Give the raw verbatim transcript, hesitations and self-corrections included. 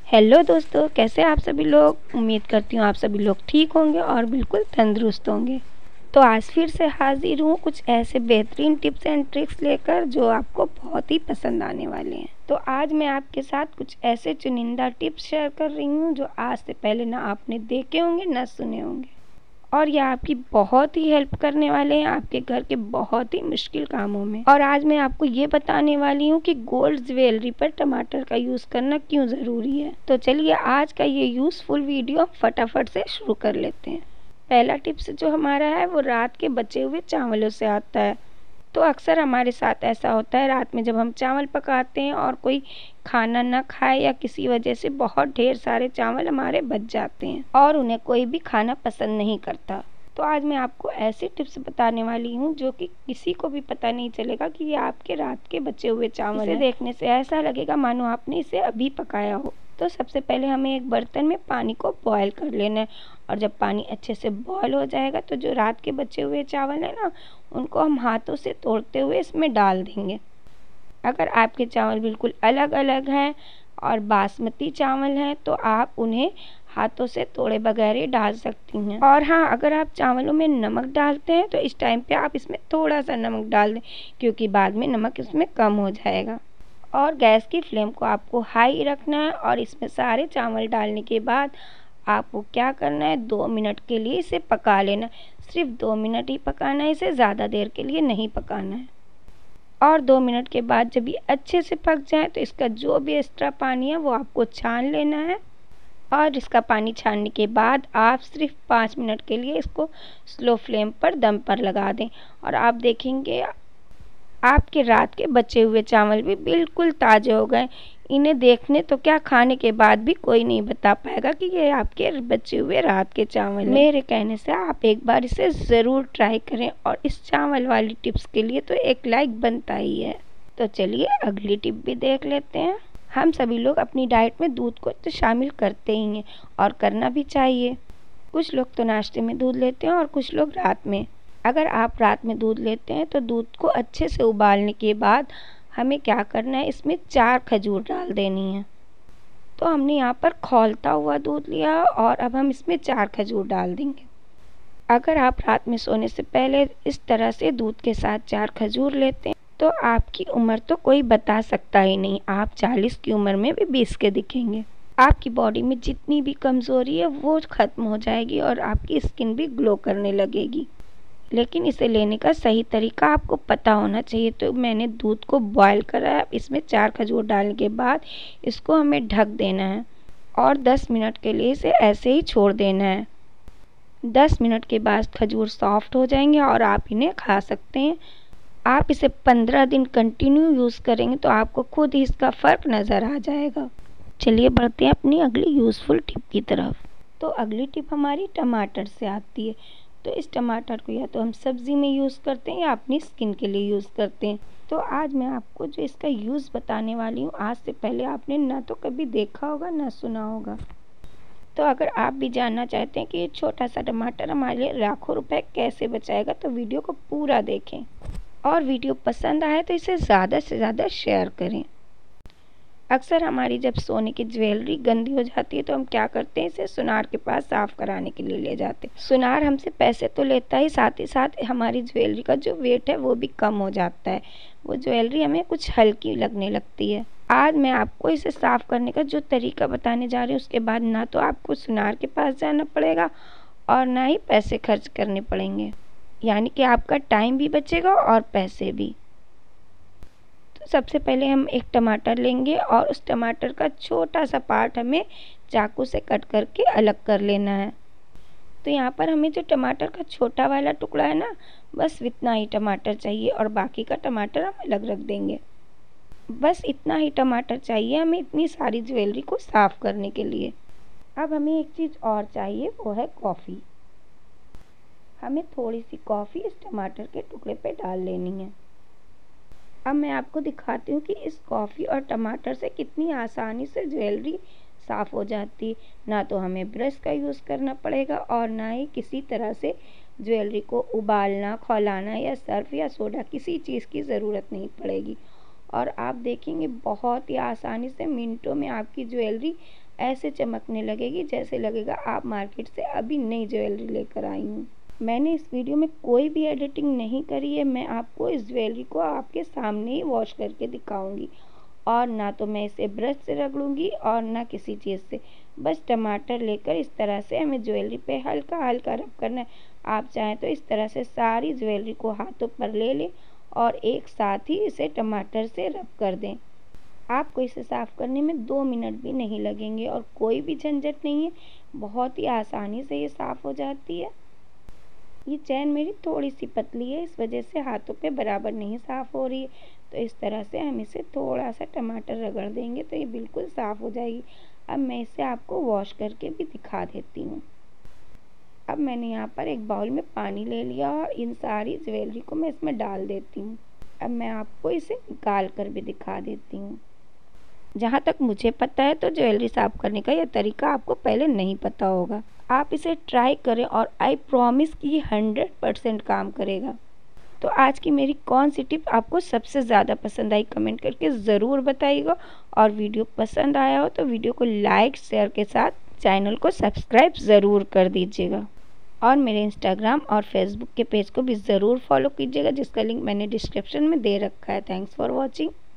Hello दोस्तों, कैसे आप सभी लोग। उम्मीद करती हूँ आप सभी लोग ठीक होंगे और बिल्कुल तंदुरुस्त होंगे। तो आज फिर से हाजिर हूँ कुछ ऐसे बेहतरीन टिप्स एंड ट्रिक्स लेकर जो आपको बहुत ही पसंद आने वाले हैं। तो आज मैं आपके साथ कुछ ऐसे चुनिंदा टिप्स शेयर कर रही हूँ जो आज से पहले ना आपने देखे होंगे ना सुने होंगे, और यह आपकी बहुत ही हेल्प करने वाले हैं आपके घर के बहुत ही मुश्किल कामों में। और आज मैं आपको ये बताने वाली हूँ कि गोल्ड ज्वेलरी पर टमाटर का यूज़ करना क्यों ज़रूरी है। तो चलिए आज का ये यूज़फुल वीडियो फटाफट से शुरू कर लेते हैं। पहला टिप्स जो हमारा है वो रात के बचे हुए चावलों से आता है। तो अक्सर हमारे साथ ऐसा होता है, रात में जब हम चावल पकाते हैं और कोई खाना ना खाए या किसी वजह से बहुत ढेर सारे चावल हमारे बच जाते हैं और उन्हें कोई भी खाना पसंद नहीं करता। तो आज मैं आपको ऐसे टिप्स बताने वाली हूँ जो कि किसी को भी पता नहीं चलेगा कि ये आपके रात के बचे हुए चावल हैं। इसे देखने से ऐसा लगेगा मानो आपने इसे अभी पकाया हो। तो सबसे पहले हमें एक बर्तन में पानी को बॉयल कर लेना है, और जब पानी अच्छे से बॉयल हो जाएगा तो जो रात के बचे हुए चावल है ना, उनको हम हाथों से तोड़ते हुए इसमें डाल देंगे। अगर आपके चावल बिल्कुल अलग अलग हैं और बासमती चावल हैं तो आप उन्हें हाथों से तोड़े बगैर ही डाल सकती हैं। और हाँ, अगर आप चावलों में नमक डालते हैं तो इस टाइम पे आप इसमें थोड़ा सा नमक डाल दें, क्योंकि बाद में नमक इसमें कम हो जाएगा। और गैस की फ्लेम को आपको हाई रखना है, और इसमें सारे चावल डालने के बाद आपको क्या करना है, दो मिनट के लिए इसे पका लेना। सिर्फ दो मिनट ही पकाना है, इसे ज़्यादा देर के लिए नहीं पकाना है। और दो मिनट के बाद जब ये अच्छे से पक जाए तो इसका जो भी एक्स्ट्रा पानी है वो आपको छान लेना है। और इसका पानी छानने के बाद आप सिर्फ पाँच मिनट के लिए इसको स्लो फ्लेम पर दम पर लगा दें, और आप देखेंगे आपके रात के बचे हुए चावल भी बिल्कुल ताज़े हो गए। इन्हें देखने तो क्या, खाने के बाद भी कोई नहीं बता पाएगा कि ये आपके बचे हुए रात के चावल हैं। मेरे कहने से आप एक बार इसे ज़रूर ट्राई करें, और इस चावल वाली टिप्स के लिए तो एक लाइक बनता ही है। तो चलिए अगली टिप भी देख लेते हैं। हम सभी लोग अपनी डाइट में दूध को तो शामिल करते ही हैं, और करना भी चाहिए। कुछ लोग तो नाश्ते में दूध लेते हैं और कुछ लोग रात में। अगर आप रात में दूध लेते हैं तो दूध को अच्छे से उबालने के बाद हमें क्या करना है, इसमें चार खजूर डाल देनी है। तो हमने यहाँ पर खौलता हुआ दूध लिया और अब हम इसमें चार खजूर डाल देंगे। अगर आप रात में सोने से पहले इस तरह से दूध के साथ चार खजूर लेते हैं तो आपकी उम्र तो कोई बता सकता ही नहीं। आप चालीस की उम्र में भी बीस के दिखेंगे। आपकी बॉडी में जितनी भी कमज़ोरी है वो ख़त्म हो जाएगी और आपकी स्किन भी ग्लो करने लगेगी। लेकिन इसे लेने का सही तरीका आपको पता होना चाहिए। तो मैंने दूध को बॉयल करा है, इसमें चार खजूर डालने के बाद इसको हमें ढक देना है और दस मिनट के लिए इसे ऐसे ही छोड़ देना है। दस मिनट के बाद खजूर सॉफ्ट हो जाएंगे और आप इन्हें खा सकते हैं। आप इसे पंद्रह दिन कंटिन्यू यूज़ करेंगे तो आपको खुद ही इसका फ़र्क नज़र आ जाएगा। चलिए बढ़ते हैं अपनी अगली यूज़फुल टिप की तरफ। तो अगली टिप हमारी टमाटर से आती है। तो इस टमाटर को या तो हम सब्ज़ी में यूज़ करते हैं या अपनी स्किन के लिए यूज़ करते हैं। तो आज मैं आपको जो इसका यूज़ बताने वाली हूँ, आज से पहले आपने ना तो कभी देखा होगा ना सुना होगा। तो अगर आप भी जानना चाहते हैं कि ये छोटा सा टमाटर हमारे लिए लाखों रुपए कैसे बचाएगा, तो वीडियो को पूरा देखें, और वीडियो पसंद आए तो इसे ज़्यादा से ज़्यादा शेयर करें। अक्सर हमारी जब सोने की ज्वेलरी गंदी हो जाती है तो हम क्या करते हैं, इसे सुनार के पास साफ़ कराने के लिए ले जाते हैं। सुनार हमसे पैसे तो लेता ही, साथ ही साथ हमारी ज्वेलरी का जो वेट है वो भी कम हो जाता है। वो ज्वेलरी हमें कुछ हल्की लगने लगती है। आज मैं आपको इसे साफ़ करने का जो तरीका बताने जा रही हूँ, उसके बाद ना तो आपको सुनार के पास जाना पड़ेगा और ना ही पैसे खर्च करने पड़ेंगे, यानी कि आपका टाइम भी बचेगा और पैसे भी। सबसे पहले हम एक टमाटर लेंगे और उस टमाटर का छोटा सा पार्ट हमें चाकू से कट करके अलग कर लेना है। तो यहाँ पर हमें जो टमाटर का छोटा वाला टुकड़ा है ना, बस इतना ही टमाटर चाहिए, और बाकी का टमाटर हम अलग रख देंगे। बस इतना ही टमाटर चाहिए हमें इतनी सारी ज्वेलरी को साफ़ करने के लिए। अब हमें एक चीज़ और चाहिए, वो है कॉफ़ी। हमें थोड़ी सी कॉफ़ी इस टमाटर के टुकड़े पे डाल लेनी है। अब मैं आपको दिखाती हूँ कि इस कॉफ़ी और टमाटर से कितनी आसानी से ज्वेलरी साफ़ हो जाती है। ना तो हमें ब्रश का यूज़ करना पड़ेगा और ना ही किसी तरह से ज्वेलरी को उबालना, खौलाना या सर्फ या सोडा किसी चीज़ की ज़रूरत नहीं पड़ेगी। और आप देखेंगे बहुत ही आसानी से मिनटों में आपकी ज्वेलरी ऐसे चमकने लगेगी जैसे लगेगा आप मार्केट से अभी नई ज्वेलरी लेकर आई हूँ। मैंने इस वीडियो में कोई भी एडिटिंग नहीं करी है, मैं आपको इस ज्वेलरी को आपके सामने ही वॉश करके दिखाऊंगी और ना तो मैं इसे ब्रश से रगड़ूंगी और ना किसी चीज़ से। बस टमाटर लेकर इस तरह से हमें ज्वेलरी पे हल्का हल्का रब करना है। आप चाहें तो इस तरह से सारी ज्वेलरी को हाथों पर ले लें और एक साथ ही इसे टमाटर से रब कर दें। आपको इसे साफ़ करने में दो मिनट भी नहीं लगेंगे और कोई भी झंझट नहीं है, बहुत ही आसानी से ये साफ़ हो जाती है। ये चैन मेरी थोड़ी सी पतली है, इस वजह से हाथों पे बराबर नहीं साफ़ हो रही है। तो इस तरह से हम इसे थोड़ा सा टमाटर रगड़ देंगे तो ये बिल्कुल साफ़ हो जाएगी। अब मैं इसे आपको वॉश करके भी दिखा देती हूँ। अब मैंने यहाँ पर एक बाउल में पानी ले लिया और इन सारी ज्वेलरी को मैं इसमें डाल देती हूँ। अब मैं आपको इसे निकाल कर भी दिखा देती हूँ। जहाँ तक मुझे पता है तो ज्वेलरी साफ़ करने का यह तरीका आपको पहले नहीं पता होगा। आप इसे ट्राई करें और आई प्रॉमिस कि ये हंड्रेड परसेंट काम करेगा। तो आज की मेरी कौन सी टिप आपको सबसे ज़्यादा पसंद आई, कमेंट करके ज़रूर बताइएगा। और वीडियो पसंद आया हो तो वीडियो को लाइक शेयर के साथ चैनल को सब्सक्राइब ज़रूर कर दीजिएगा। और मेरे इंस्टाग्राम और फेसबुक के पेज को भी ज़रूर फॉलो कीजिएगा, जिसका लिंक मैंने डिस्क्रिप्शन में दे रखा है। Thanks for watching.